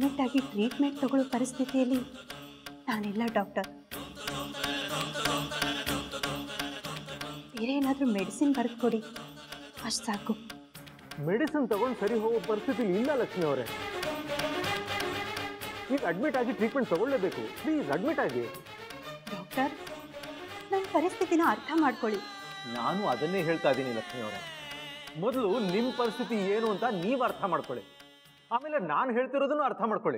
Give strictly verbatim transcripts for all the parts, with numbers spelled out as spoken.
Admit ಆಗಿ treatment ತಗೊಳ್ಳೋ ಪರಿಸ್ಥಿತಿಯಲ್ಲಿ ನಾನಿಲ್ಲ ಡಾಕ್ಟರ್. ಬೇರೆ ಏನಾದರೂ ಮೆಡಿಸಿನ್ ಬರೆದು ಕೊಡಿ, ಅಷ್ಟು ಸಾಕು. ಮೆಡಿಸಿನ್ ತಗೊಂಡು ಸರಿ ಹೋಗೋ ಪರಿಸ್ಥಿತಿ ಇಲ್ಲ ಲಕ್ಷ್ಮಿ ಅವರೇ. ಈಗ ಅಡ್ಮಿಟ್ ಆಗಿ ಟ್ರೀಟ್ಮೆಂಟ್ ತಗೊಳ್ಳೇಬೇಕು. ಪ್ಲೀಸ್ ಅಡ್ಮಿಟ್ ಆಗಿ. ಡಾಕ್ಟರ್, ನನ್ನ ಪರಿಸ್ಥಿತಿನ ಅರ್ಥ ಮಾಡ್ಕೊಳ್ಳಿ. ನಾನು ಅದನ್ನೇ ಹೇಳ್ತಾ ಇದ್ದೀನಿ ಲಕ್ಷ್ಮಿ ಅವರೇ. ಮೊದಲು ನಿಮ್ಮ ಪರಿಸ್ಥಿತಿ ಏನು ಅಂತ ನೀವು ಅರ್ಥ ಮಾಡ್ಕೊಳ್ಳಿ, ಆಮೇಲೆ ನಾನು ಹೇಳ್ತಿರೋದನ್ನು ಅರ್ಥ ಮಾಡ್ಕೊಳ್ಳಿ.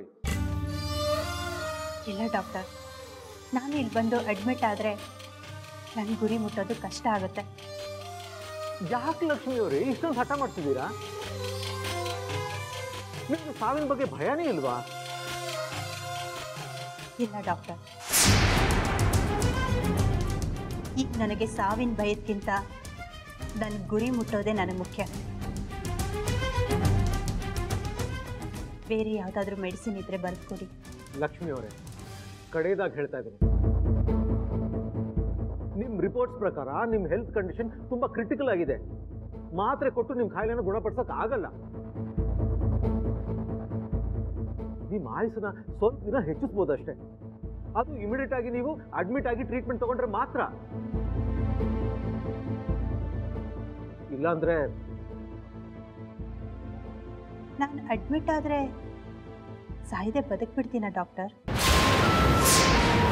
ಇಲ್ಲ ಡಾಕ್ಟರ್, ನಾನು ಇಲ್ಲಿ ಬಂದು ಅಡ್ಮಿಟ್ ಆದರೆ ನನ್ನ ಗುರಿ ಮುಟ್ಟೋದು ಕಷ್ಟ ಆಗುತ್ತೆ. ಯಾಕೆ ಲಕ್ಷ್ಮಿ ಅವರೇ ಇಷ್ಟೊಂದು ಹಠ ಮಾಡ್ತಿದ್ದೀರಾ? ನಿಮ್ಗೆ ಸಾವಿನ ಬಗ್ಗೆ ಭಯನೇ ಇಲ್ವಾ? ಇಲ್ಲ ಡಾಕ್ಟರ್, ಈಗ ನನಗೆ ಸಾವಿನ ಭಯಕ್ಕಿಂತ ನನ್ನ ಗುರಿ ಮುಟ್ಟೋದೇ ನನಗೆ ಮುಖ್ಯ. ಬೇರೆ ಯಾವುದಾದ್ರೂ ಮೆಡಿಸಿನ್ ಇದ್ರೆ ಬರ್ಕೊಡಿ. ಲಕ್ಷ್ಮಿ ಅವರೇ, ಕಡೆಯದಾಗಿ ಹೇಳ್ತಾ ಇದ್ದೀನಿ, ನಿಮ್ಮ ರಿಪೋರ್ಟ್ಸ್ ಪ್ರಕಾರ ನಿಮ್ಮ ಹೆಲ್ತ್ ಕಂಡೀಷನ್ ತುಂಬಾ ಕ್ರಿಟಿಕಲ್ ಆಗಿದೆ. ಮಾತ್ರೆ ಕೊಟ್ಟು ನಿಮ್ಮ ಕಾಯಿಲೆನ ಗುಣಪಡಿಸಕ್ ಆಗಲ್ಲ. ನಿಮ್ಮ ಆಯುಸ್ಸನ್ನ ಸ್ವಲ್ಪ ದಿನ ಹೆಚ್ಚಿಸ್ಬೋದಷ್ಟೇ. ಅದು ಇಮಿಡಿಯೇಟ್ ಆಗಿ ನೀವು ಅಡ್ಮಿಟ್ ಆಗಿ ಟ್ರೀಟ್ಮೆಂಟ್ ತಗೊಂಡ್ರೆ ಮಾತ್ರ. ಇಲ್ಲಾಂದ್ರೆ ನಾನು ಅಡ್ಮಿಟ್ ಆದರೆ ಸಾಯದೆ ಬದುಕ್ಬಿಡ್ತೀನ ಡಾಕ್ಟರ್?